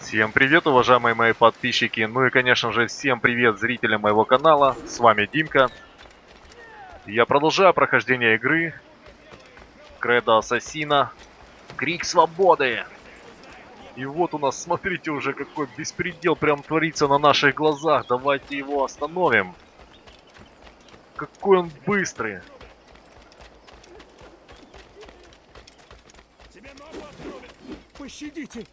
Всем привет, уважаемые мои подписчики, ну и конечно же всем привет зрителям моего канала, с вами Димка. Я продолжаю прохождение игры Кредо Ассасина, Крик Свободы. И вот у нас, смотрите, уже какой беспредел прям творится на наших глазах, давайте его остановим. Какой он быстрый. Тебе ногу отрубят! Пощадите!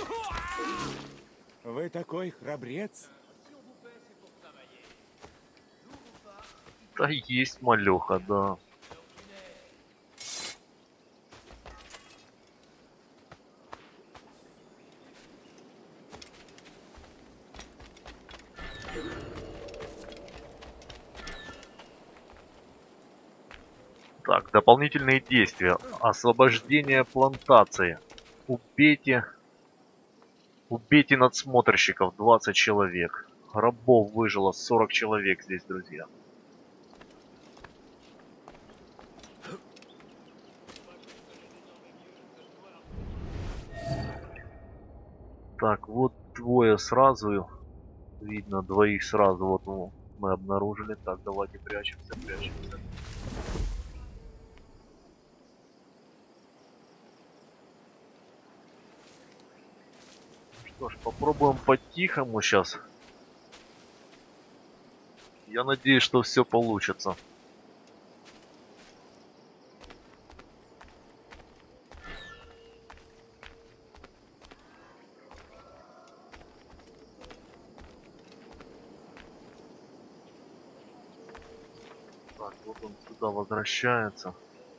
Вы такой храбрец? Да есть малеха, да. Так, дополнительные действия. Освобождение плантации. Убейте надсмотрщиков 20 человек. Рабов выжило 40 человек здесь, друзья. Так, вот двое сразу. Видно, двоих сразу вот мы обнаружили. Так, давайте прячемся. Что ж, попробуем по-тихому сейчас. Я надеюсь, что все получится. Так, вот он сюда возвращается.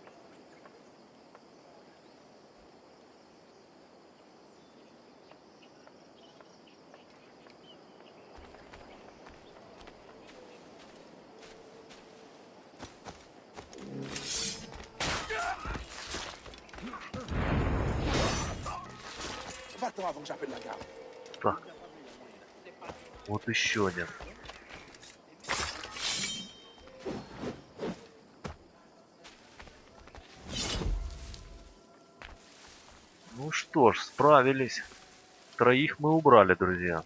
Va-t'en avant que j'appelle la garde. Так, вот еще один. Ну что ж, справились. Троих мы убрали, друзья.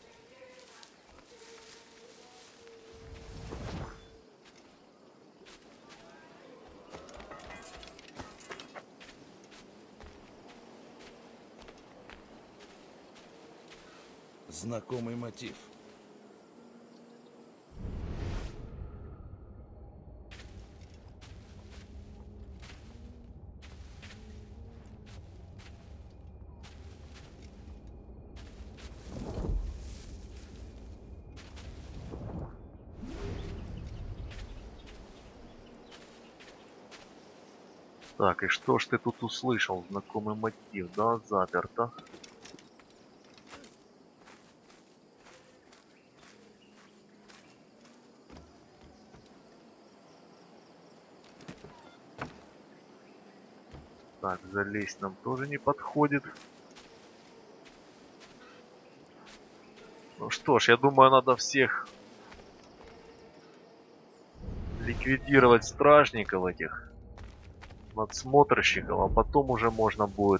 Знакомый мотив. Так, и что ж ты тут услышал? Знакомый мотив, да, заперто. Так, залезть нам тоже не подходит. Ну что ж, я думаю, надо всех ликвидировать стражников этих, надсмотрщиков, а потом уже можно будет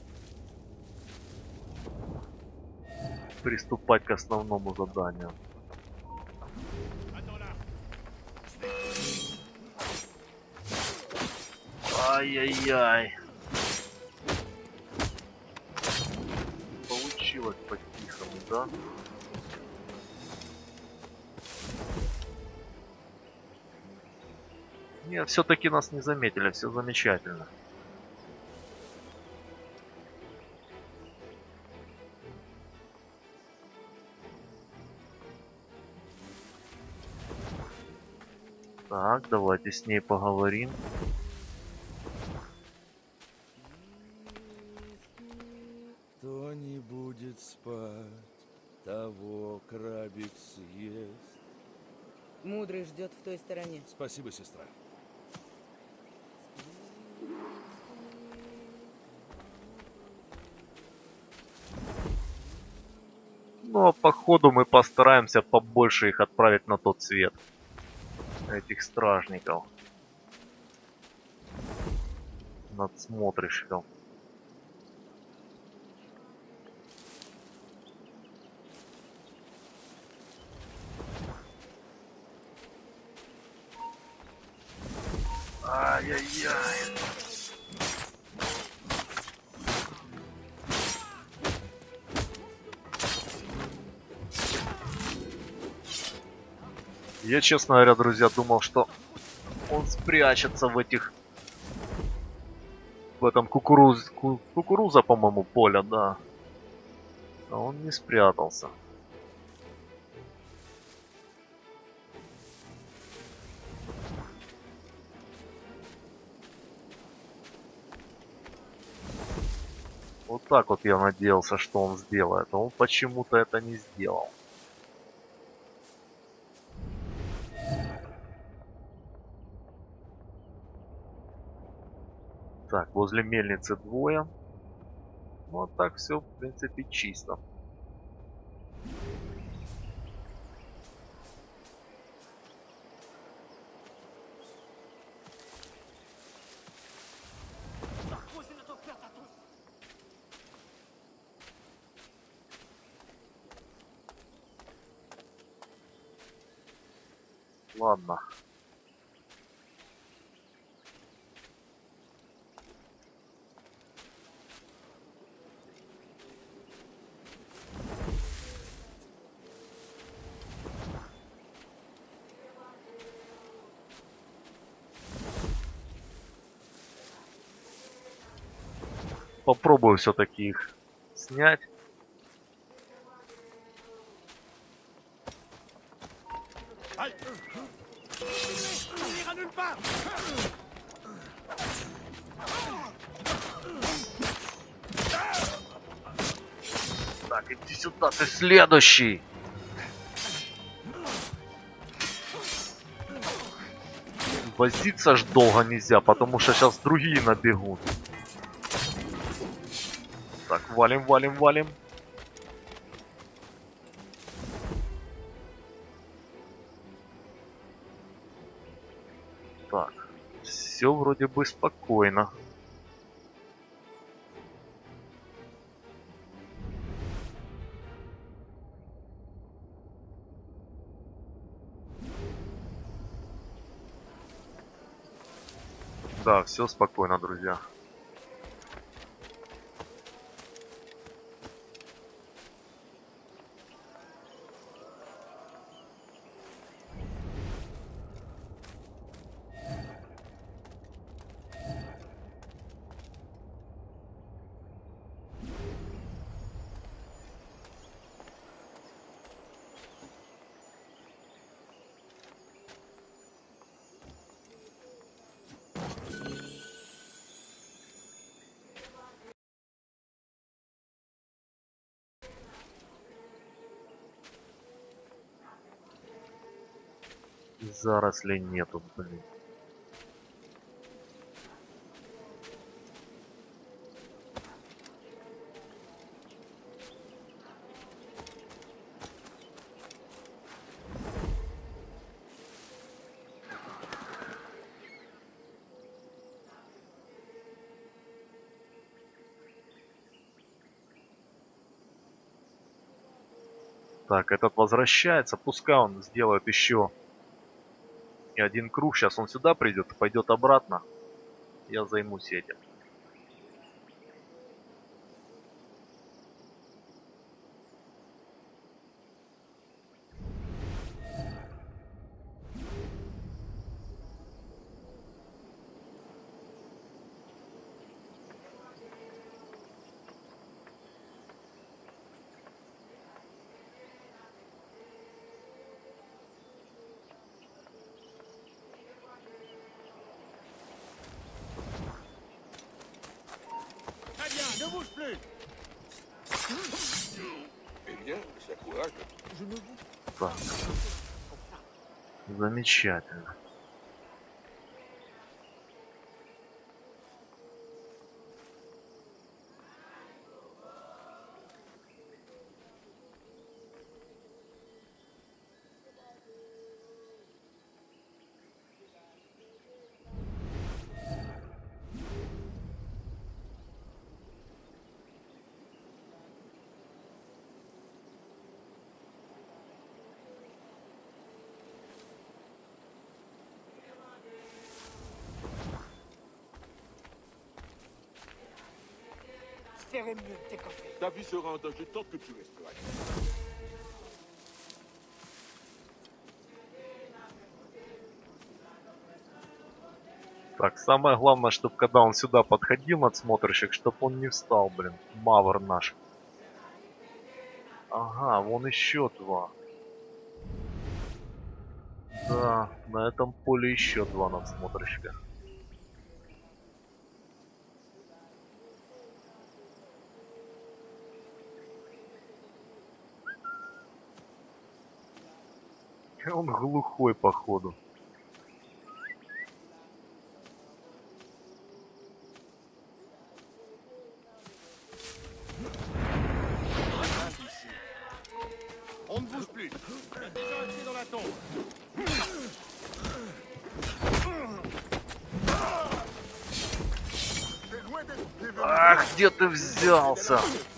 приступать к основному заданию. Ай-яй-яй. Получилось по-тихому, да? Нет, все-таки нас не заметили, все замечательно. Так, давайте с ней поговорим. Кто не будет спать, того крабик съест. Мудрый ждет в той стороне. Спасибо, сестра. Но походу мы постараемся побольше их отправить на тот свет. Этих стражников. Надсмотрщиков. Ай-яй-яй. Я, честно говоря, друзья, думал, что он спрячется в этих... В этом кукуруза, по-моему, поля, да. А он не спрятался. Вот так вот я надеялся, что он сделает. Но он почему-то это не сделал. Так, возле мельницы двое. Ну, а так все, в принципе, чисто. Ладно. Попробую все-таки их снять. Так, иди сюда, ты следующий. Возиться ж долго нельзя, потому что сейчас другие набегут. Так, валим, валим, валим. Так, все вроде бы спокойно. Да, все спокойно, друзья. Зарослей нету, блин. Так, этот возвращается. Пускай он сделает еще и один круг. Сейчас он сюда придет и пойдет обратно. Я займусь этим. Так. Замечательно. ferais mieux de t'écouter. Ta vie sera en danger tant que tu resteras. Так, самое главное, чтобы когда он сюда подходил, надсмотрщик, чтобы он не встал, блин. Мавр наш. Ага, вон еще два. Да, на этом поле еще два надсмотрщика. Он глухой, походу. On ne bouge plus. Il y a déjà un pied dans la tombe. C'est loin d'être Ах, где ты взялся?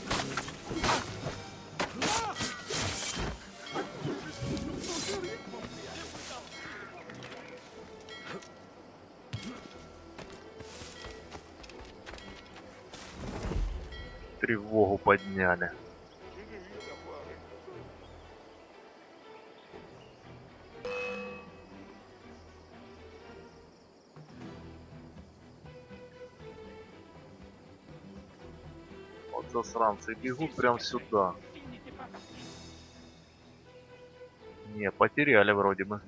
Тревогу подняли. Вот засранцы бегут прям сюда. Не, потеряли вроде бы.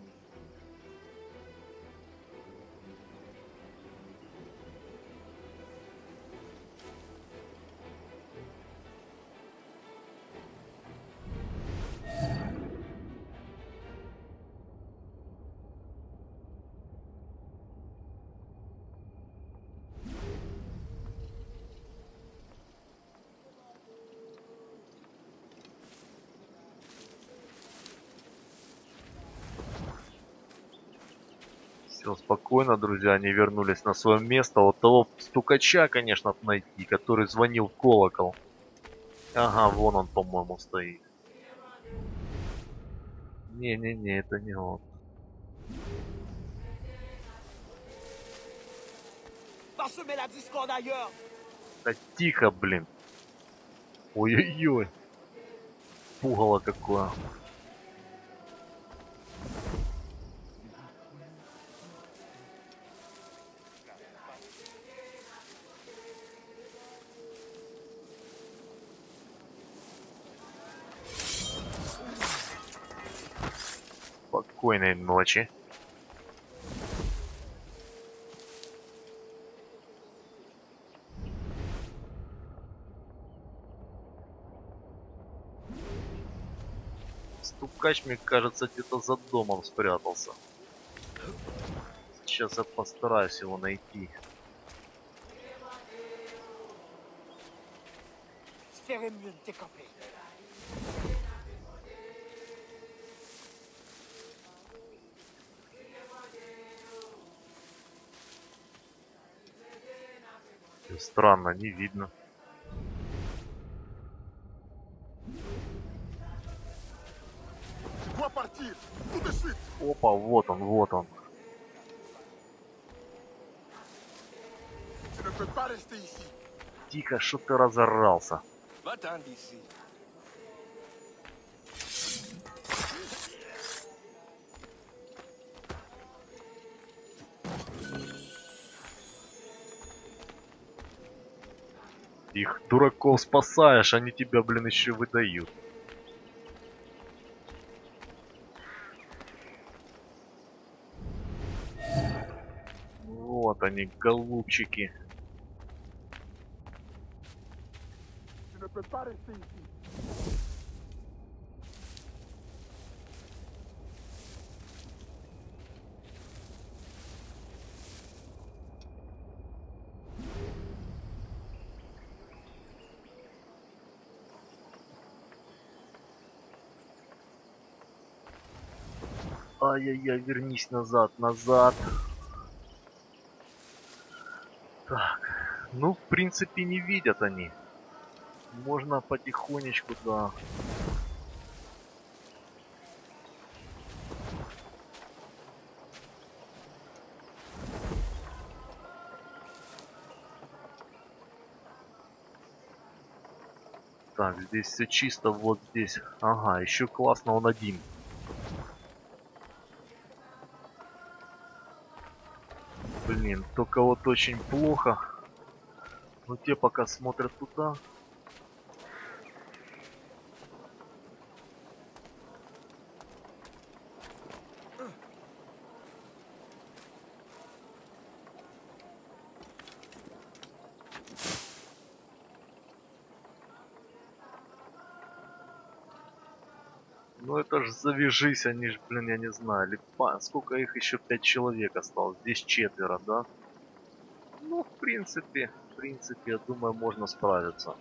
Все спокойно, друзья, они вернулись на свое место. Вот того стукача, конечно, найти, который звонил в колокол. Ага, вон он, по-моему, стоит. Не-не-не, это не он. Parsemer la discorde ailleurs. Да тихо, блин. Ой-ой-ой. Пугало какое. Спокойной ночи. Стукач, мне кажется, где-то за домом спрятался. Сейчас я постараюсь его найти. Je ferais mieux de t'écouter. Странно, не видно. Tu dois partir, tout de suite. Опа, вот он, вот он. Tu ne peux pas rester ici. Тихо, что ты разорался. Va-t'en d'ici. Их дураков спасаешь, они тебя, блин, еще выдают. Вот они, голубчики. Tu ne peux pas rester ici. Ай-яй-яй, вернись назад, назад. Так, ну, в принципе, не видят они. Можно потихонечку, да. Так, здесь все чисто, вот здесь. Ага, еще классно, он один. Блин, только вот очень плохо. Но те пока смотрят туда. Ну это ж завяжись, они ж, блин, я не знаю, сколько их еще 5 человек осталось, здесь 4, да? Ну, в принципе, я думаю, можно справиться.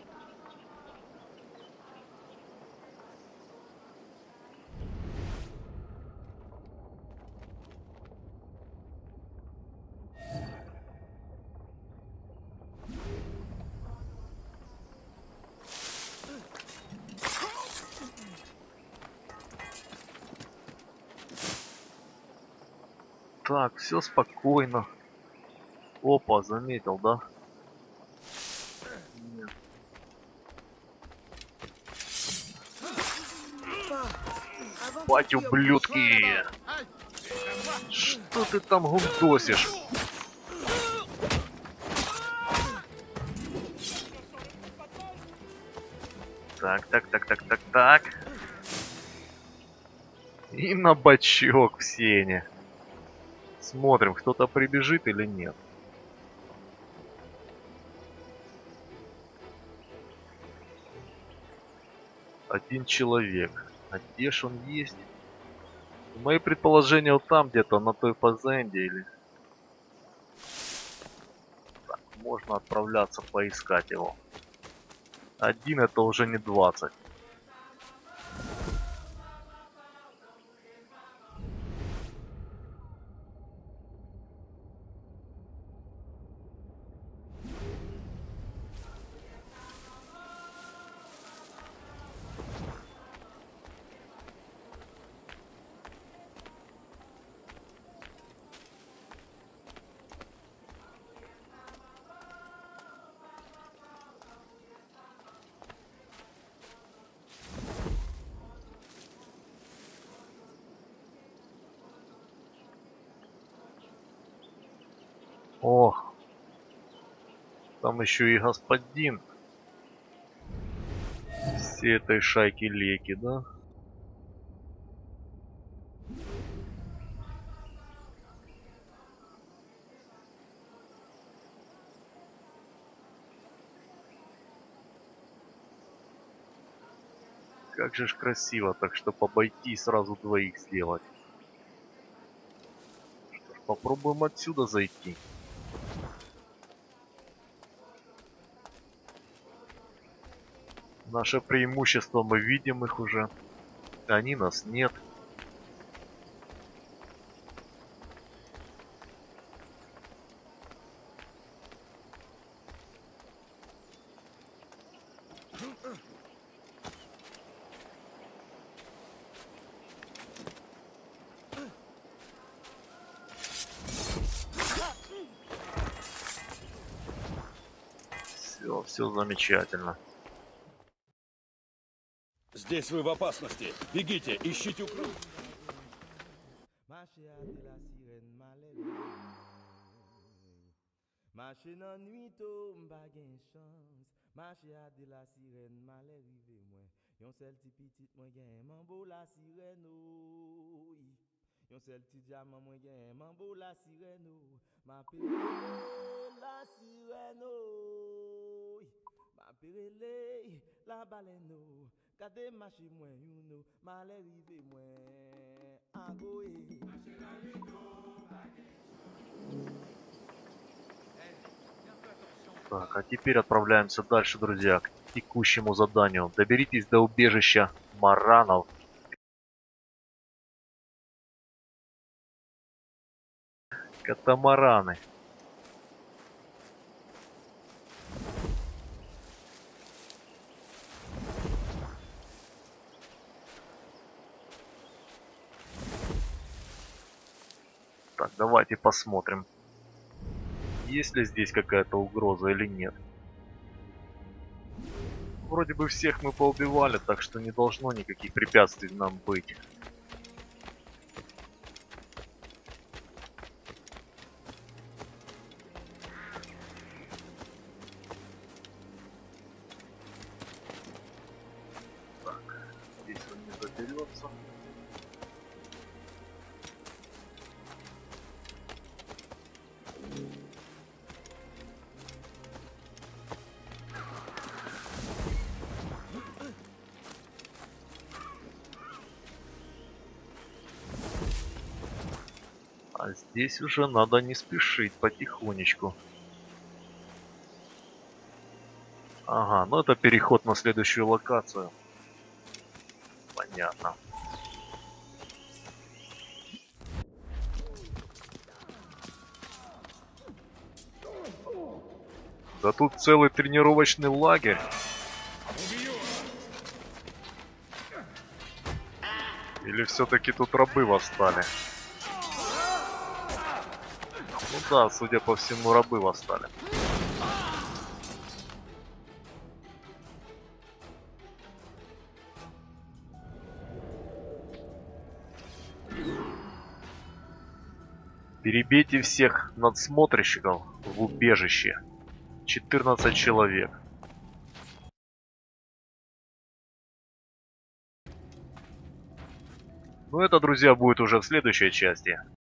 Так, все спокойно. Опа, заметил, да? Нет. Бать, ублюдки! Что ты там гундосишь? Так. И на бочок в сене. Смотрим, кто-то прибежит или нет. Один человек. А где ж он есть? Мои предположения вот там где-то, на той фазенде или... Так, можно отправляться поискать его. Один это уже не 20. Ох, там еще и господин всей этой шайки Леки, да? Как же ж красиво, так что обойти и сразу двоих сделать. Что ж, попробуем отсюда зайти. Наше преимущество, мы видим их уже. Они нас нет. Все замечательно. Здесь вы в опасности. Бегите, ищите укрытие. Marche nan nuit to m'pa gen chance. Marche a de la sirène malè rive mwen. Yon sel ti pitit mwen gen mambo la sirène oh. Yon sel ti diamant mwen gen mambo la sirène oh. Ma perele la sirène oh. Ma perele la baleine oh. Kade marche mwen yon oh. Malè rive mwen agoe. Marche nan nuit to m'pa gen chance. Так, а теперь отправляемся дальше, друзья, к текущему заданию. Доберитесь до убежища маранов. Катамараны. Так, давайте посмотрим, есть ли здесь какая-то угроза или нет. Вроде бы всех мы поубивали, так что не должно никаких препятствий нам быть. Так, здесь он не заберется. А здесь уже надо не спешить, потихонечку. Ага, ну это переход на следующую локацию. Понятно. Да тут целый тренировочный лагерь. Или все-таки тут рабы восстали? Ну да, судя по всему, рабы восстали. Перебейте всех надсмотрщиков в убежище. 14 человек. Ну это, друзья, будет уже в следующей части.